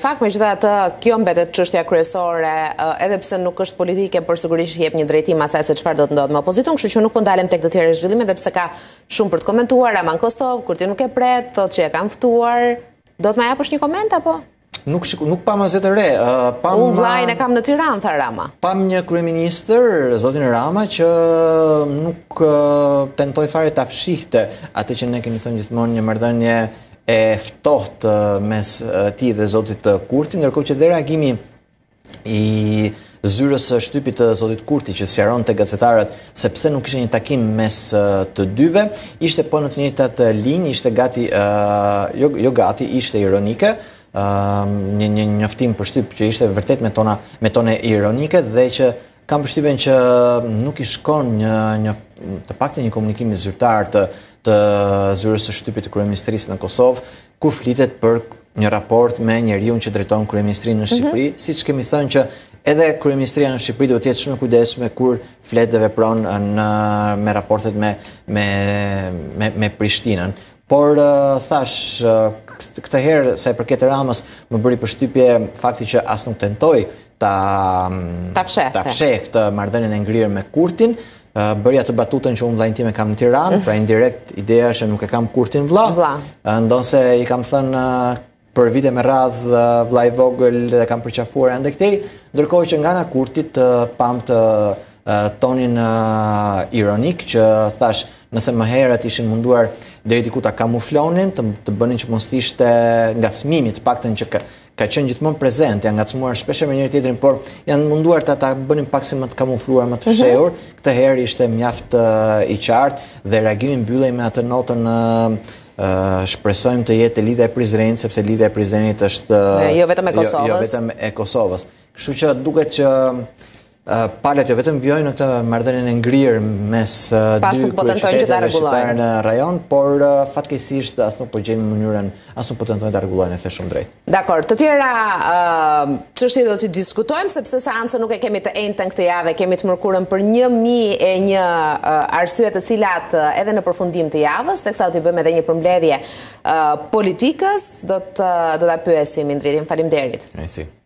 fakt, megjithatë kjo mbetet çështja kryesore, edhe pse nuk është politike, por sigurisht jep një drejtim asaj se çfarë do të ndodhë me opozitën, kështu që nuk po ndalem tek të tjerë zhvillime, edhe pse ka shumë për të komentuar. Raman Kosov, kur ti nuk e pret, thotë që e kanë ftuar. Do të më japësh një koment apo? Nuk pam asgjë të re. Unë vllajin e kam në Tiranë, tha Rama. Pam një kryeministër, zotin Rama, që nuk tentoi fare ta fshihte atë që ne kemi thënë gjithmonë, një marrëdhënie e ftohtë mes tij dhe zotit Kurti, ndërkohë që dhe reagimi i zyrës së shtypit të zotit Kurti që sqaron te gazetarët se pse nuk ishte një takim mes të dyve, ishte po në të njëjtat linjë, ishte gati jo gati, ishte ironike. Një njoftim për shtyp që ishte vërtet me tone ironike dhe që kam përshtypjen që nuk i shkon të paktën një komunikim zyrtar të zyrës së shtypit të kryeministrisë në Kosovë, kur flitet për një raport me njeriu që drejton kryeministrinë në Shqipëri, siç kemi thënë që edhe kryeministria në Shqipëri duhet të jetë shumë e kujdesshme kur flet dhe vepron me raportet me Prishtinën. Por thash, këtë herë sa i përket Ramës, më bëri përshtypje fakti që as nuk tentoi ta fsheh këtë marrëdhënien e ngrirë me Kurtin, bëri atë batutën që unë vllajin tim e kam në Tiranë, pra indirekt ideja është që nuk e kam Kurtin vlla. Ndonse i kam thënë për vite me radhë vllai i vogël dhe kam përqafuar ende këtej, ndërkohë që nga ana Kurtit pam të tonin ironik që thash, nëse më herët ishin munduar deri diku ta kamuflonin, të bënin që mos ishte ngacmimi, të paktën që ka qenë gjithmonë prezent, janë ngacmuar shpesh me njëri tjetrin, por janë munduar ta bënin pak si më të kamufluar, më të fshehur. Këtë herë ishte mjaft i qartë dhe reagimi mbyllej me atë notën shpresojmë të jetë lidhja e Prizrenit, sepse lidhja e Prizrenit është jo vetëm e Kosovës. Jo vetëm e Kosovës. Kështu që duket që palët jo vetëm vjojnë në këtë marrëdhënien e ngrirë mes dy kryeqyteteve shqiptare në rajon, por fatkeqësisht as nuk po gjejmë mënyrën, as nuk po tentojnë ta rregullojnë, e the shumë drejt. Dakor, të tjera çështje do t'i diskutojmë sepse seancën nuk e kemi të njëjtën këtë javë, kemi të mërkurën për 1001 arsye të cilat edhe në përfundim të javës, teksa do t'i bëjmë edhe një përmbledhje politikës, do ta pyesim Indritin. Faleminderit. Mirësi.